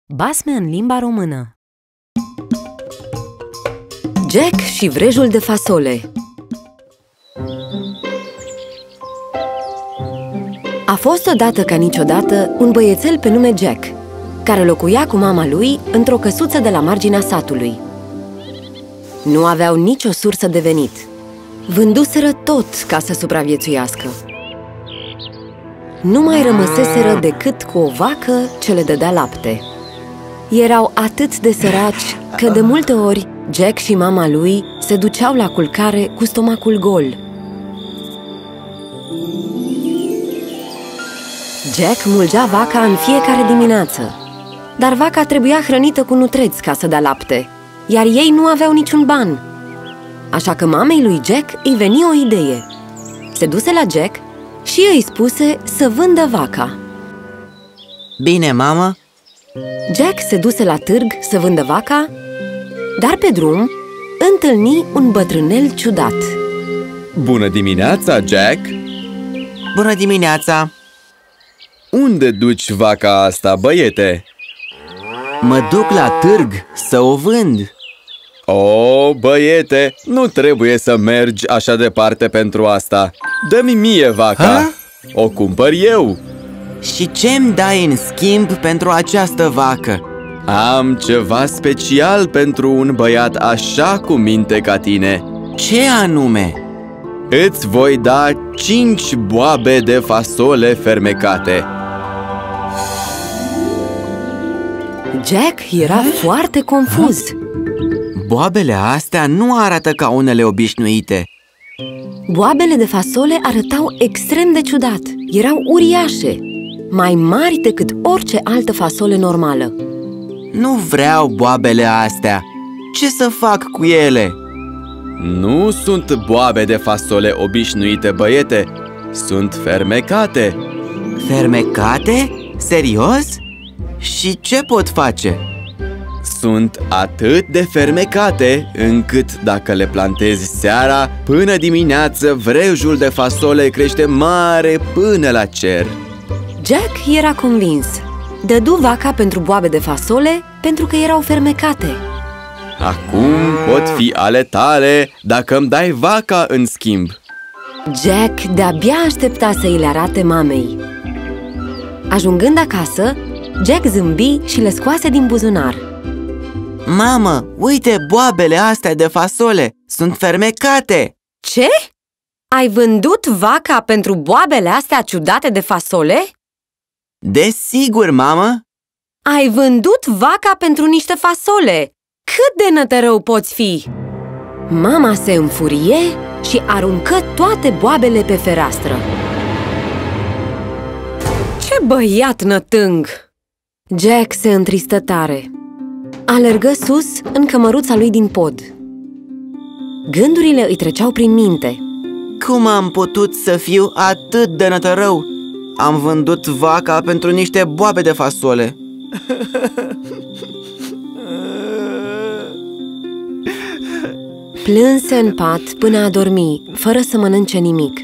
Basme în limba română. Jack și vrejul de fasole. A fost odată ca niciodată un băiețel pe nume Jack, care locuia cu mama lui într-o căsuță de la marginea satului. Nu aveau nicio sursă de venit. Vânduseră tot ca să supraviețuiască. Nu mai rămăseseră decât cu o vacă ce le dădea lapte. Erau atât de săraci că de multe ori Jack și mama lui se duceau la culcare cu stomacul gol. Jack mulgea vaca în fiecare dimineață, dar vaca trebuia hrănită cu nutreți ca să dea lapte, iar ei nu aveau niciun ban. Așa că mamei lui Jack îi veni o idee. Se duse la Jack și îi spuse să vândă vaca. Bine, mamă! Jack se duse la târg să vândă vaca, dar pe drum întâlni un bătrânel ciudat. Bună dimineața, Jack! Bună dimineața! Unde duci vaca asta, băiete? Mă duc la târg să o vând. O, băiete, nu trebuie să mergi așa departe pentru asta. Dă-mi mie vaca! Ha? O cumpăr eu! Și ce-mi dai în schimb pentru această vacă? Am ceva special pentru un băiat așa cu minte ca tine. Ce anume? Îți voi da 5 boabe de fasole fermecate. Jack era foarte confuz. Boabele astea nu arată ca unele obișnuite. Boabele de fasole arătau extrem de ciudat. Erau uriașe, mai mari decât orice altă fasole normală. Nu vreau boabele astea. Ce să fac cu ele? Nu sunt boabe de fasole obișnuite, băiete. Sunt fermecate. Fermecate? Serios? Și ce pot face? Sunt atât de fermecate încât dacă le plantezi seara, până dimineață vrejul de fasole crește mare până la cer. Jack era convins. Dădu vaca pentru boabe de fasole pentru că erau fermecate. Acum pot fi ale tale dacă îmi dai vaca în schimb. Jack de-abia aștepta să îi le arate mamei. Ajungând acasă, Jack zâmbi și le scoase din buzunar. Mamă, uite boabele astea de fasole! Sunt fermecate! Ce? Ai vândut vaca pentru boabele astea ciudate de fasole? Desigur, mamă! Ai vândut vaca pentru niște fasole! Cât de nătărău poți fi! Mama se înfurie și aruncă toate boabele pe fereastră. Ce băiat nătâng! Jack se întristă tare. Alergă sus în cămăruța lui din pod. Gândurile îi treceau prin minte. Cum am putut să fiu atât de nătărău? Am vândut vaca pentru niște boabe de fasole. Plânse în pat până a dormi, fără să mănânce nimic.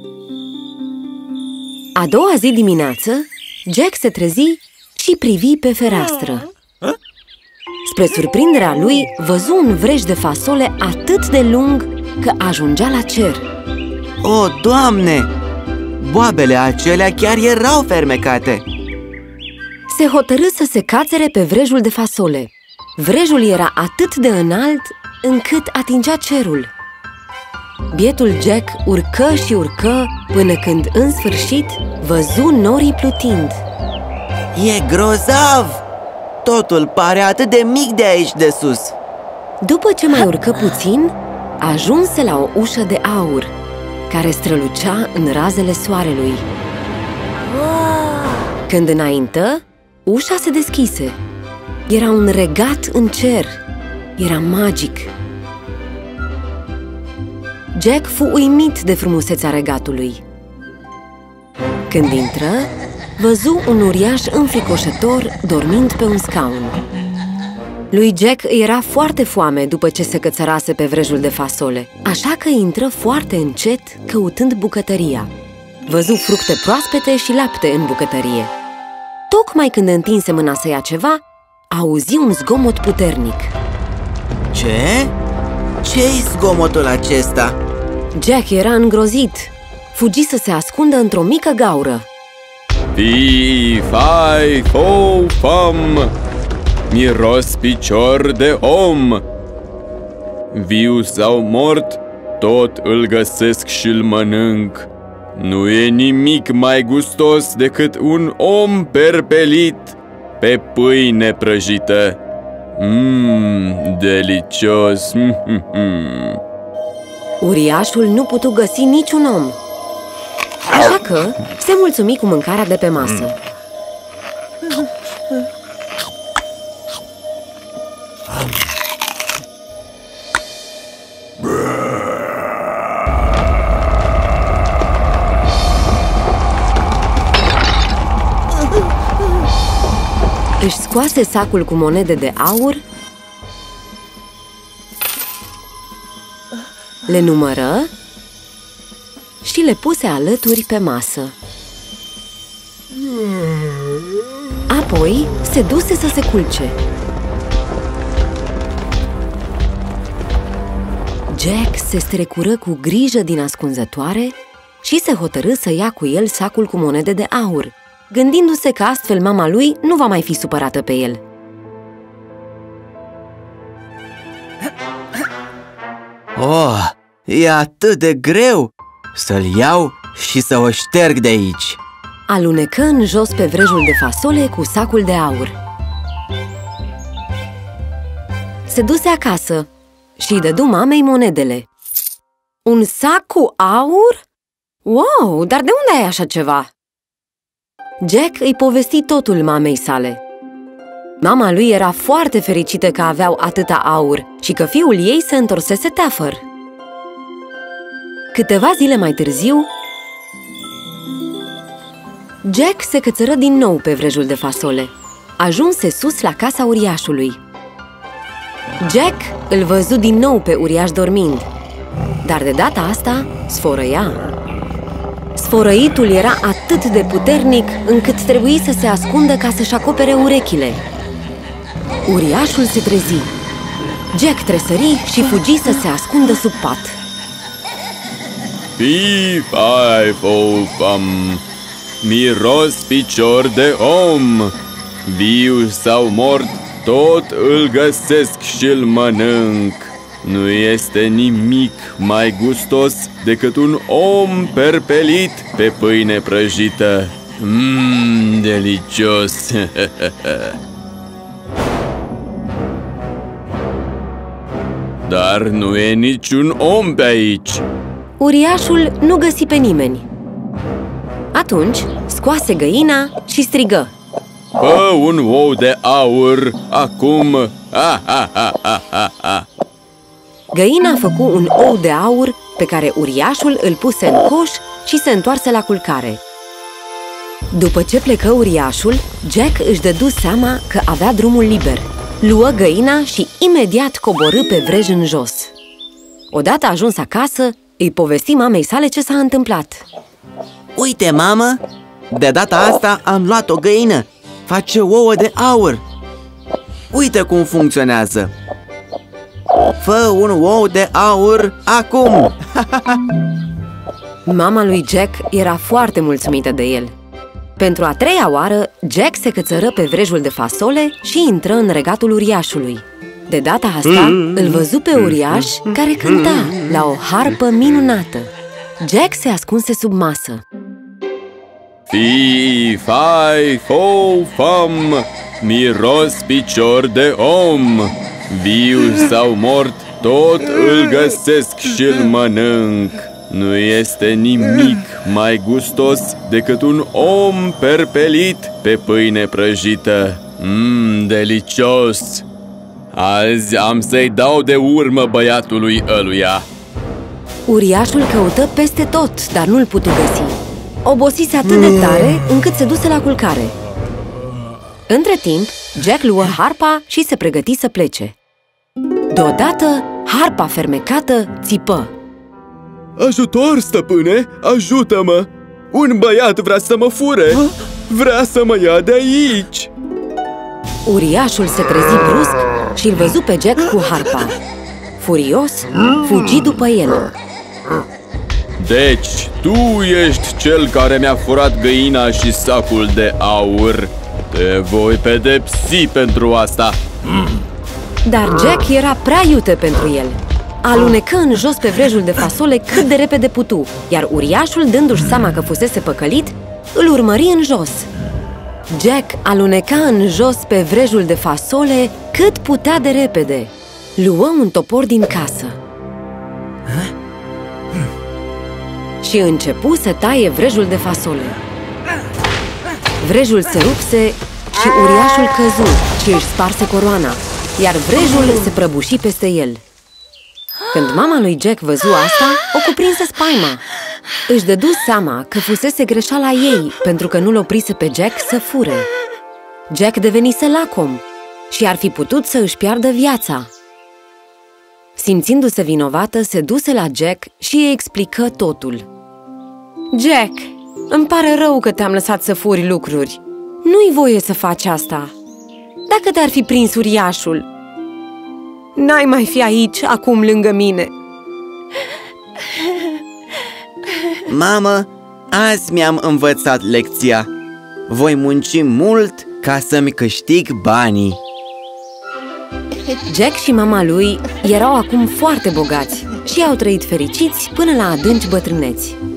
A doua zi dimineață, Jack se trezi și privi pe fereastră. Spre surprinderea lui, văzu un vrej de fasole atât de lung că ajungea la cer. O, Doamne! Boabele acelea chiar erau fermecate! Se hotărâ să se cațere pe vrejul de fasole. Vrejul era atât de înalt încât atingea cerul. Bietul Jack urcă și urcă până când, în sfârșit, văzu norii plutind. E grozav! Totul pare atât de mic de aici de sus. După ce mai urcă puțin, ajunse la o ușă de aur, care strălucea în razele soarelui. Când înaintă, ușa se deschise. Era un regat în cer. Era magic. Jack fu uimit de frumusețea regatului. Când intră, văzu un uriaș înfricoșător dormind pe un scaun. Lui Jack era foarte foame după ce se cățărase pe vrejul de fasole, așa că intră foarte încet căutând bucătăria. Văzu fructe proaspete și lapte în bucătărie. Tocmai când întinse mâna să ia ceva, auzi un zgomot puternic. Ce? Ce-i zgomotul acesta? Jack era îngrozit. Fugi să se ascundă într-o mică gaură. Fi, fai, fo, fam, miros picior de om. Viu sau mort, tot îl găsesc și-l mănânc. Nu e nimic mai gustos decât un om perpelit pe pâine prăjită. Delicios! Uriașul nu putu găsi niciun om, așa că se mulțumi cu mâncarea de pe masă. Își scoase sacul cu monede de aur, le numără și le puse alături pe masă. Apoi se duse să se culce. Jack se strecură cu grijă din ascunzătoare și se hotărâ să ia cu el sacul cu monede de aur, gândindu-se că astfel mama lui nu va mai fi supărată pe el. Oh, e atât de greu să-l iau și să o șterg de aici. Alunecă în jos pe vrejul de fasole cu sacul de aur. Se duse acasă și îi dădu mamei monedele. Un sac cu aur? Wow, dar de unde ai așa ceva? Jack îi povesti totul mamei sale. Mama lui era foarte fericită că aveau atâta aur și că fiul ei se întorsese teafăr. Câteva zile mai târziu, Jack se cățără din nou pe vrejul de fasole. Ajunse sus la casa uriașului. Jack îl văzu din nou pe uriaș dormind, dar de data asta sfărăia. Sfărăitul era atât de puternic încât trebuie să se ascundă ca să-și acopere urechile. Uriașul se trezi. Jack tresări și fugi să se ascundă sub pat. Fi, fai, fo, fam, miros picior de om. Viu sau mort, tot îl găsesc și-l mănânc. Nu este nimic mai gustos decât un om perpelit pe pâine prăjită. Delicios! Dar nu e niciun om pe aici. Uriașul nu găsi pe nimeni. Atunci scoase găina și strigă: Fă un ou de aur acum! Ha, ha, ha, ha, ha, ha. Găina făcu un ou de aur pe care uriașul îl puse în coș și se întoarse la culcare. După ce plecă uriașul, Jack își dădu seama că avea drumul liber. Luă găina și imediat coborî pe vrej în jos. Odată ajuns acasă, îi povesti mamei sale ce s-a întâmplat. Uite, mamă, de data asta am luat o găină. Face ouă de aur. Uite cum funcționează. Fă un ou de aur acum! Mama lui Jack era foarte mulțumită de el. Pentru a treia oară, Jack se cățără pe vrejul de fasole și intră în regatul uriașului. De data asta, îl văzu pe uriaș care cânta la o harpă minunată. Jack se ascunse sub masă. Fi, fai, fo, fam, miros picior de om. Viu sau mort, tot îl găsesc și-l mănânc. Nu este nimic mai gustos decât un om perpelit pe pâine prăjită. Delicios! Azi am să-i dau de urmă băiatului ăluia. Uriașul căută peste tot, dar nu-l putu găsi. Obosise atât de tare încât se duse la culcare. Între timp, Jack luă harpa și se pregăti să plece. Deodată, harpa fermecată țipă. Ajutor, stăpâne! Ajută-mă! Un băiat vrea să mă fure! Vrea să mă ia de aici! Uriașul se trezi brusc și îl văzu pe Jack cu harpa. Furios, fugi după el. Deci, tu ești cel care mi-a furat găina și sacul de aur. Te voi pedepsi pentru asta. Dar Jack era prea iute pentru el. Alunecă în jos pe vrejul de fasole cât de repede putu, iar uriașul, dându-și seama că fusese păcălit, îl urmări în jos. Jack aluneca în jos pe vrejul de fasole cât putea de repede. Luă un topor din casă și începu să taie vrejul de fasole. Vrejul se rupse și uriașul căzu și își sparse coroana, iar vrejul se prăbuși peste el. Când mama lui Jack văzu asta, o cuprinse spaima. Își dădu seama că fusese greșeala ei pentru că nu-l oprise pe Jack să fure. Jack devenise lacom și ar fi putut să își piardă viața. Simțindu-se vinovată, se duse la Jack și îi explică totul. Jack, îmi pare rău că te-am lăsat să furi lucruri. Nu-i voie să faci asta. Dacă te-ar fi prins uriașul, n-ai mai fi aici acum lângă mine. Mamă, azi mi-am învățat lecția. Voi munci mult ca să-mi câștig banii. Jack și mama lui erau acum foarte bogați și au trăit fericiți până la adânci bătrâneți.